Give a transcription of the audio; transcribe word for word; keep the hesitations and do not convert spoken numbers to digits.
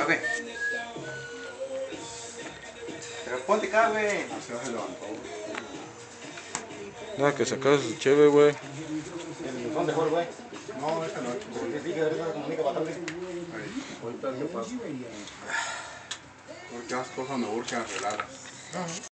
güey. Pero ponte acá, güey. No se se levantó. Nada, que sacas su cheve, güey. ¿Dónde fue, güey? No, esta noche. Porque sí, que ahorita se comunica para tarde. Ahorita qué pasa. Porque las cosas me urgen arregladas.